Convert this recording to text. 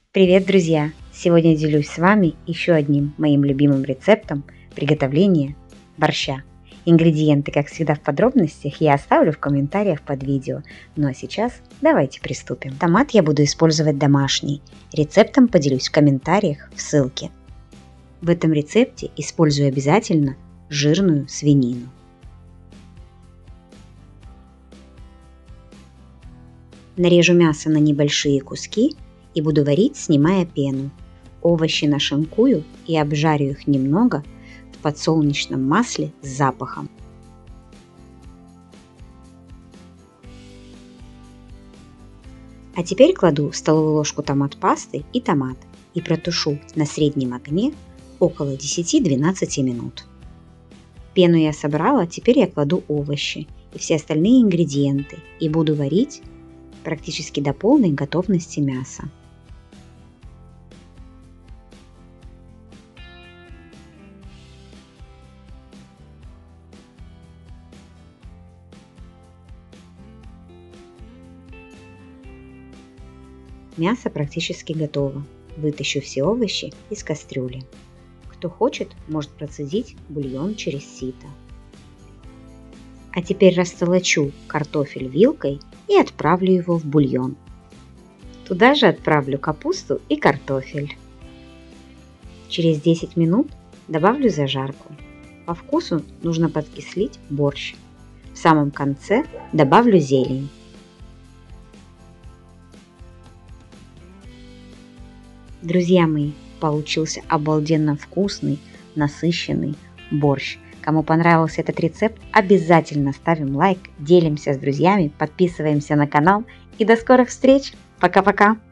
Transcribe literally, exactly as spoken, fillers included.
Привет, друзья! Сегодня делюсь с вами еще одним моим любимым рецептом приготовления борща. Ингредиенты, как всегда, в подробностях я оставлю в комментариях под видео. Ну а сейчас давайте приступим. Томат я буду использовать домашний. Рецептом поделюсь в комментариях в ссылке. В этом рецепте использую обязательно жирную свинину. Нарежу мясо на небольшие куски и буду варить, снимая пену. Овощи нашинкую и обжарю их немного в подсолнечном масле с запахом. А теперь кладу столовую ложку томат-пасты и томат и протушу на среднем огне около десяти-двенадцати минут. Пену я собрала, теперь я кладу овощи и все остальные ингредиенты и буду варить практически до полной готовности мяса. Мясо практически готово. Вытащу все овощи из кастрюли. Кто хочет, может процедить бульон через сито. А теперь растолочу картофель вилкой и отправлю его в бульон. Туда же отправлю капусту и картофель. Через десять минут добавлю зажарку. По вкусу нужно подкислить борщ. В самом конце добавлю зелень. Друзья мои, получился обалденно вкусный, насыщенный борщ. Кому понравился этот рецепт, обязательно ставим лайк, делимся с друзьями, подписываемся на канал и до скорых встреч. Пока-пока!